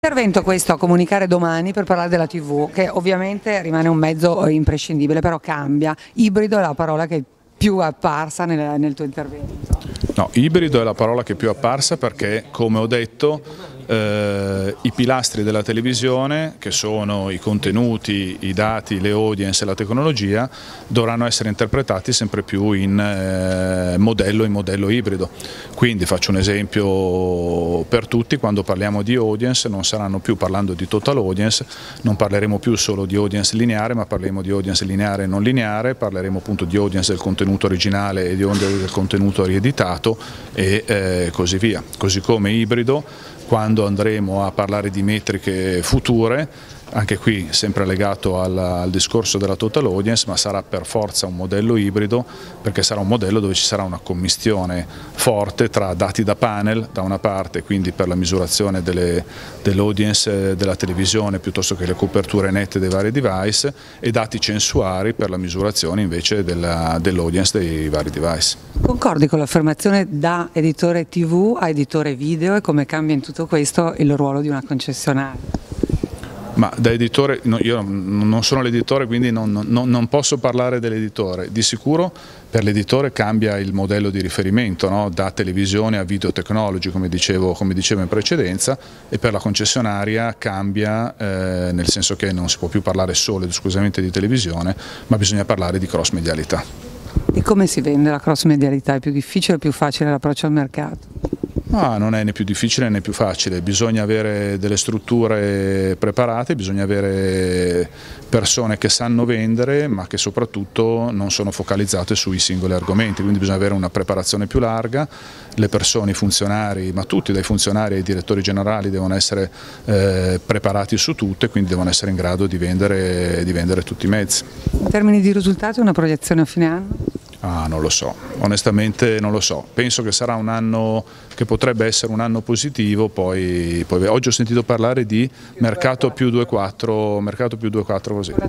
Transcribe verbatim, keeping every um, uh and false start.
Intervento questo a Comunicare Domani per parlare della tivù, che ovviamente rimane un mezzo imprescindibile, però cambia. Ibrido è la parola che più è apparsa nel, nel tuo intervento. No, ibrido è la parola che più è apparsa perché, come ho detto, eh, i pilastri della televisione, che sono i contenuti, i dati, le audience e la tecnologia, dovranno essere interpretati sempre più in eh, modello in modello ibrido. Quindi faccio un esempio per tutti: quando parliamo di audience non saranno più parlando di total audience, non parleremo più solo di audience lineare, ma parleremo di audience lineare e non lineare, parleremo appunto di audience del contenuto originale e di audience del contenuto rieditato e eh, così via. Così come ibrido, quando andremo a parlare di metriche future, anche qui sempre legato al, al discorso della total audience, ma sarà per forza un modello ibrido, perché sarà un modello dove ci sarà una commistione forte tra dati da panel da una parte, quindi per la misurazione dell'audience della televisione piuttosto che le coperture nette dei vari device, e dati censuari per la misurazione invece dell'audience dei vari device. Concordi con l'affermazione da editore tivù a editore video e come cambia in tutto questo il ruolo di una concessionaria? Ma da editore, no, io non sono l'editore, quindi non, non, non posso parlare dell'editore. Di sicuro per l'editore cambia il modello di riferimento, no? Da televisione a video technology, come dicevo, come dicevo in precedenza, e per la concessionaria cambia eh, nel senso che non si può più parlare solo ed esclusivamente di televisione, ma bisogna parlare di cross medialità. E come si vende la cross medialità? È più difficile o più facile l'approccio al mercato? Ah, non è né più difficile né più facile, bisogna avere delle strutture preparate, bisogna avere persone che sanno vendere ma che soprattutto non sono focalizzate sui singoli argomenti, quindi bisogna avere una preparazione più larga, le persone, i funzionari, ma tutti dai funzionari ai direttori generali devono essere eh, preparati su tutto e quindi devono essere in grado di vendere, di vendere tutti i mezzi. In termini di risultati, una proiezione a fine anno? Ah, non lo so, onestamente non lo so, penso che sarà un anno che potrebbe essere un anno positivo, poi, poi oggi ho sentito parlare di mercato più due virgola quattro, mercato più due virgola quattro così.